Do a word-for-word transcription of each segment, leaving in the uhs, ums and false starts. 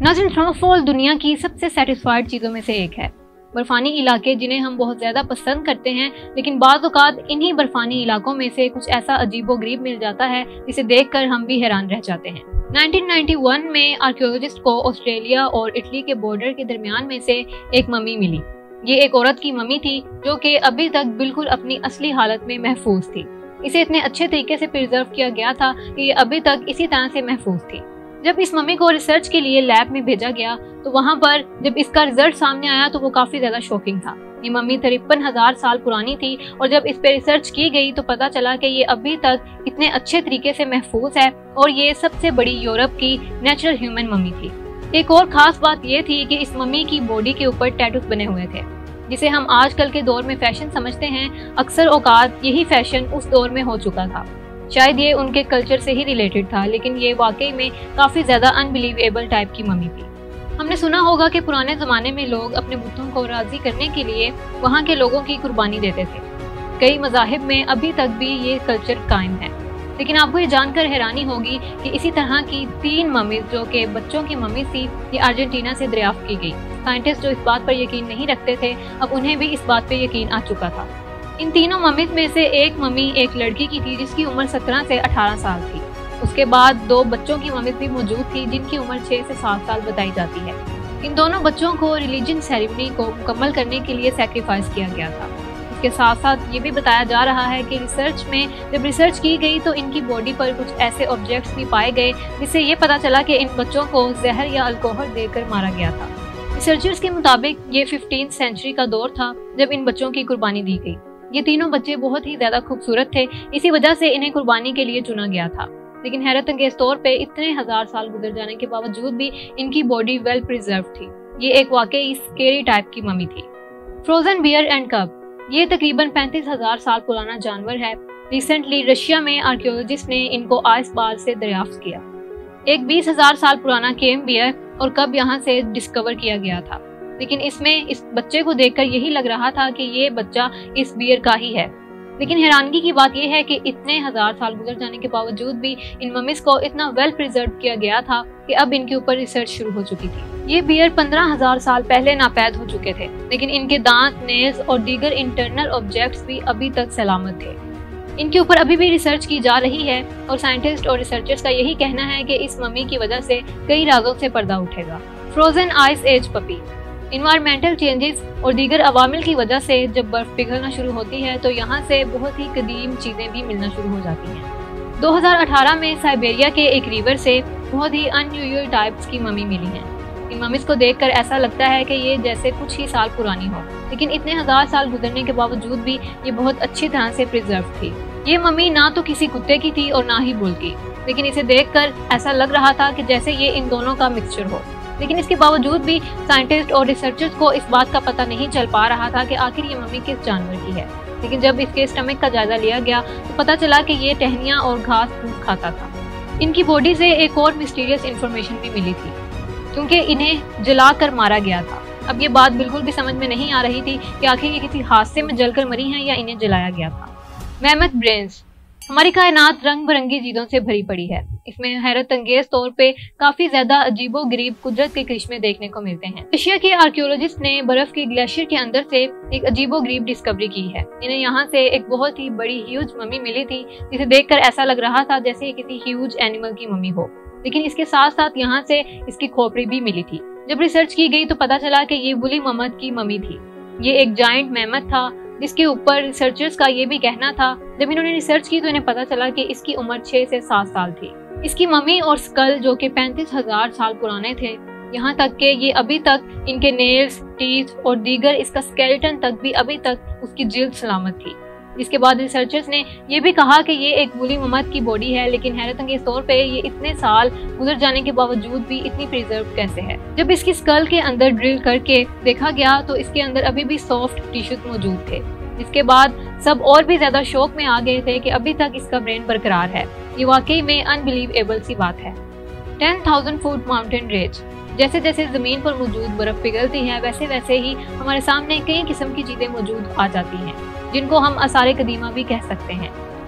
नाज़रीन, स्नोफॉल दुनिया की सबसे सेटिस्फाइड चीज़ों में से एक है। बर्फानी इलाके जिन्हें हम बहुत ज़्यादा पसंद करते हैं, लेकिन बाज़ औक़ात इन्हीं बर्फानी इलाकों में से कुछ ऐसा अजीबोगरीब मिल जाता है जिसे देखकर हम भी हैरान रह जाते हैं। नाइनटीन नाइंटी वन में आर्कियोलॉजिस्ट को ऑस्ट्रेलिया और इटली के बॉर्डर के दरमियान में से एक मम्मी मिली। ये एक औरत की मम्मी थी जो कि अभी तक बिल्कुल अपनी असली हालत में महफूज थी। इसे इतने अच्छे तरीके से प्रिजर्व किया गया था कि ये अभी तक इसी तरह से महफूज थी। जब इस मम्मी को रिसर्च के लिए लैब में भेजा गया तो वहाँ पर जब इसका रिजल्ट सामने आया तो वो काफी ज्यादा शॉकिंग था। ये मम्मी तिरपन हजार साल पुरानी थी और जब इस पे रिसर्च की गई तो पता चला कि ये अभी तक इतने अच्छे तरीके से महफूज है और ये सबसे बड़ी यूरोप की नेचुरल ह्यूमन मम्मी थी। एक और खास बात ये थी कि इस मम्मी की बॉडी के ऊपर टैटूज बने हुए थे, जिसे हम आजकल के दौर में फैशन समझते हैं। अक्सर औकात यही फैशन उस दौर में हो चुका था। शायद ये उनके कल्चर से ही रिलेटेड था, लेकिन ये वाकई में काफी ज्यादा अनबिलीवेबल टाइप की मम्मी थी। हमने सुना होगा कि पुराने जमाने में लोग अपने बुतों को राजी करने के लिए वहाँ के लोगों की कुर्बानी देते थे। कई मज़ाहिब में अभी तक भी ये कल्चर कायम है। लेकिन आपको ये जानकर हैरानी होगी कि इसी तरह की तीन मम्मी जो कि बच्चों की मम्मी थी, ये अर्जेंटीना से दरियाफ्त की गई। साइंटिस्ट जो इस बात पर यकीन नहीं रखते थे, अब उन्हें भी इस बात पर यकीन आ चुका था। इन तीनों मम्मीज में से एक मम्मी एक लड़की की थी जिसकी उम्र सत्रह से अठारह साल थी। उसके बाद दो बच्चों की मम्मीज भी मौजूद थी जिनकी उम्र छह से सात साल बताई जाती है। इन दोनों बच्चों को रिलीजन सेरेमनी को मुकम्मल करने के लिए सैक्रिफाइस किया गया था। इसके साथ साथ ये भी बताया जा रहा है कि रिसर्च में जब रिसर्च की गई तो इनकी बॉडी पर कुछ ऐसे ऑब्जेक्ट्स भी पाए गए जिससे ये पता चला कि इन बच्चों को जहर या अल्कोहल देकर मारा गया था। रिसर्चर्स के मुताबिक ये फिफ्टीन सेंचुरी का दौर था जब इन बच्चों की कुर्बानी दी गई। ये तीनों बच्चे बहुत ही ज्यादा खूबसूरत थे, इसी वजह से इन्हें कुर्बानी के लिए चुना गया था। लेकिन हैरत अंगेज तौर पे इतने हजार साल गुजर जाने के बावजूद भी इनकी बॉडी वेल प्रिजर्व थी। ये एक वाकई स्केरी टाइप की मम्मी थी। फ्रोजन बियर एंड कब, ये तकरीबन पैंतीस हजार साल पुराना जानवर है। रिसेंटली रशिया में आर्कियोलॉजिस्ट ने इनको आइस बार से दरियाफ्त किया। एक बीस हजार साल पुराना केम बियर और कब यहाँ से डिस्कवर किया गया था, लेकिन इसमें इस बच्चे को देखकर यही लग रहा था कि ये बच्चा इस बियर का ही है। लेकिन हैरानगी की बात यह है कि इतने हजार साल गुजर जाने के बावजूद भी इन मम्मीज को इतना वेल प्रिजर्व किया गया था कि अब इनके ऊपर रिसर्च शुरू हो चुकी थी। ये बियर पंद्रह हजार साल पहले नापैद हो चुके थे, लेकिन इनके दांत, नेल्स और दीगर इंटरनल ऑब्जेक्ट्स भी अभी तक सलामत थे। इनके ऊपर अभी भी रिसर्च की जा रही है और साइंटिस्ट और रिसर्चर्स का यही कहना है कि इस मम्मी की वजह से कई राजों से पर्दा उठेगा। Frozen ice age puppy, environmental changes और दीगर अवामिल की वजह से जब बर्फ पिघलना शुरू होती है तो यहाँ से बहुत ही कदीम चीजें भी मिलना शुरू हो जाती हैं। दो हज़ार अठारह में साइबेरिया के एक रिवर से बहुत ही अनयूजुअल टाइप्स की मम्मी मिली हैं। इन मम्मीज को देखकर ऐसा लगता है कि ये जैसे कुछ ही साल पुरानी हो, लेकिन इतने हजार साल गुजरने के बावजूद भी ये बहुत अच्छी तरह से प्रिजर्व थी। ये मम्मी ना तो किसी कुत्ते की थी और ना ही बुल की, लेकिन इसे देखकर ऐसा लग रहा था कि जैसे ये इन दोनों का मिक्सचर हो। लेकिन इसके बावजूद भी साइंटिस्ट और रिसर्चर्स को इस बात का पता नहीं चल पा रहा था कि आखिर ये मम्मी किस जानवर की है। लेकिन जब इसके स्टमक का जायजा लिया गया तो पता चला कि ये टहनियाँ और घास फूस खाता था। इनकी बॉडी से एक और मिस्टीरियस इन्फॉर्मेशन भी मिली थी, क्योंकि इन्हें जलाकर मारा गया था। अब ये बात बिल्कुल भी समझ में नहीं आ रही थी कि आखिर ये किसी हादसे में जलकर मरी हैं या इन्हें जलाया गया था। मैमथ ब्रेन्स, हमारी कायनात रंग बिरंगी चीजों से भरी पड़ी है। इसमें हैरत अंगेज तौर पे काफी ज्यादा अजीबो गरीब कुदरत के करिश्मे देखने को मिलते हैं। रशिया के आर्कियोलॉजिस्ट ने बर्फ के ग्लेशियर के अंदर से एक अजीबो गरीब डिस्कवरी की है। इन्हें यहाँ से एक बहुत ही बड़ी ह्यूज मम्मी मिली थी, जिसे देखकर ऐसा लग रहा था जैसे ये किसी ह्यूज एनिमल की मम्मी हो। लेकिन इसके साथ साथ यहाँ से इसकी खोपड़ी भी मिली थी। जब रिसर्च की गई तो पता चला कि ये वुली ममद की मम्मी थी। ये एक जायंट मैमथ था, जिसके ऊपर रिसर्चर्स का ये भी कहना था, जब इन्होंने रिसर्च की तो इन्हें पता चला कि इसकी उम्र छह से सात साल थी। इसकी मम्मी और स्कल जो कि पैंतीस हजार साल पुराने थे, यहाँ तक कि ये अभी तक इनके नेल्स, टीथ और दीगर इसका स्केलेटन तक भी अभी तक उसकी जिल्द सलामत थी। इसके बाद रिसर्चर्स ने यह भी कहा कि ये एक वुली ममद की बॉडी है, लेकिन हैरत अंगेज तौर पे ये इतने साल गुजर जाने के बावजूद भी इतनी प्रिजर्व कैसे है। जब इसकी स्कल के अंदर ड्रिल करके देखा गया तो इसके अंदर अभी भी सॉफ्ट टिश्यूज मौजूद थे। इसके बाद सब और भी ज्यादा शौक में आ गए थे कि अभी तक इसका ब्रेन बरकरार है। ये वाकई में अनबिलीवेबल सी बात है। Ten thousand foot mountain range, जैसे जैसे जमीन पर मौजूद बर्फ पिघलती है वैसे वैसे ही हमारे सामने कई किस्म की चीजें मौजूद आ जाती हैं, जिनको हम आसारे कदीमा भी कह सकते हैं।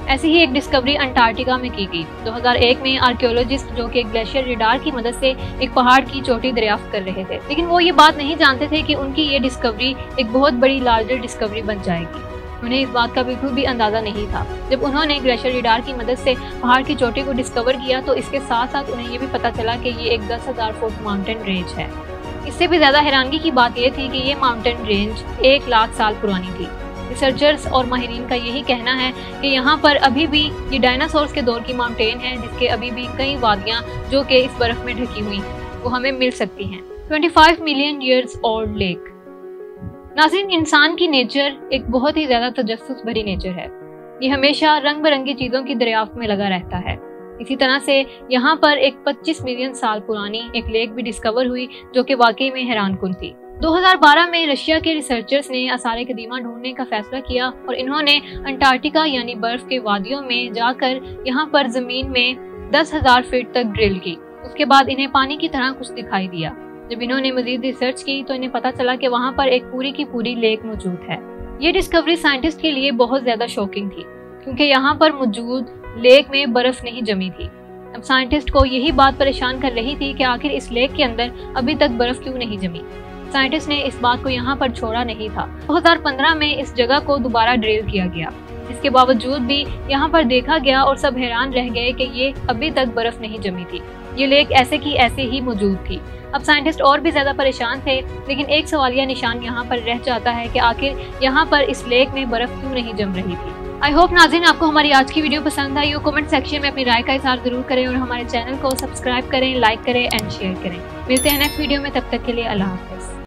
ऐसी ही एक डिस्कवरी अंटार्कटिका में की गई। दो हज़ार एक में आर्कियोलॉजिस्ट जो कि ग्लेशियर रडार की मदद से एक पहाड़ की चोटी दरियाफ्त कर रहे थे, लेकिन वो ये बात नहीं जानते थे कि उनकी ये डिस्कवरी एक बहुत बड़ी लार्जर डिस्कवरी बन जाएगी। उन्हें इस बात का बिल्कुल भी अंदाजा नहीं था। जब उन्होंने ग्लेशियर रडार की मदद से पहाड़ की चोटी को डिस्कवर किया तो इसके साथ साथ उन्हें ये भी पता चला कि ये एक दस हजार फुट माउंटेन रेंज है। इससे भी ज्यादा हैरानगी की बात यह थी कि ये माउंटेन रेंज एक लाख साल पुरानी थी। रिसर्चर्स और माहिरीन का यही कहना है कि यहाँ पर अभी भी ये डायनासोर्स के दौर की माउंटेन है, जिसके अभी भी कई वादियाँ जो कि इस बर्फ में ढकी हुई हैं वो हमें मिल सकती हैं। पच्चीस मिलियन ईयर्स ओल्ड लेक। नाज़रीन, इंसान की नेचर एक बहुत ही ज्यादा तजस्सुस भरी नेचर है। ये हमेशा रंग बिरंगी चीजों की दरियाफ्त में लगा रहता है। इसी तरह से यहाँ पर एक पच्चीस मिलियन साल पुरानी एक लेक भी डिस्कवर हुई जो कि वाकई में हैरानकुन थी। दो हज़ार बारह में रशिया के रिसर्चर्स ने आसार कदीमा ढूंढने का फैसला किया और इन्होंने अंटार्कटिका यानी बर्फ के वादियों में जाकर यहाँ पर जमीन में दस हजार फीट तक ड्रिल की। उसके बाद इन्हें पानी की तरह कुछ दिखाई दिया। जब इन्होंने मजीद रिसर्च की तो इन्हें पता चला कि वहाँ पर एक पूरी की पूरी लेक मौजूद है। ये डिस्कवरी साइंटिस्ट के लिए बहुत ज्यादा शॉकिंग थी क्योंकि यहाँ पर मौजूद लेक में बर्फ नहीं जमी थी। अब साइंटिस्ट को यही बात परेशान कर रही थी कि आखिर इस लेक के अंदर अभी तक बर्फ क्यों नहीं जमी। साइंटिस्ट ने इस बात को यहाँ पर छोड़ा नहीं था। दो हज़ार पंद्रह में इस जगह को दोबारा ड्रिल किया गया। इसके बावजूद भी यहाँ पर देखा गया और सब हैरान रह गए कि ये अभी तक बर्फ नहीं जमी थी। ये लेक ऐसे की ऐसे ही मौजूद थी। अब साइंटिस्ट और भी ज्यादा परेशान थे, लेकिन एक सवालिया निशान यहाँ पर रह जाता है कि आखिर यहाँ पर इस लेक में बर्फ क्यों नहीं जम रही थी। आई होप नाज़रीन आपको हमारी आज की वीडियो पसंद आई हो। कमेंट सेक्शन में अपनी राय का इज़हार जरूर करें और हमारे चैनल को सब्सक्राइब करें, लाइक करें एंड शेयर करें। मिलते हैं नेक्स्ट वीडियो में, तब तक के लिए अल्लाह हाफ़िज़।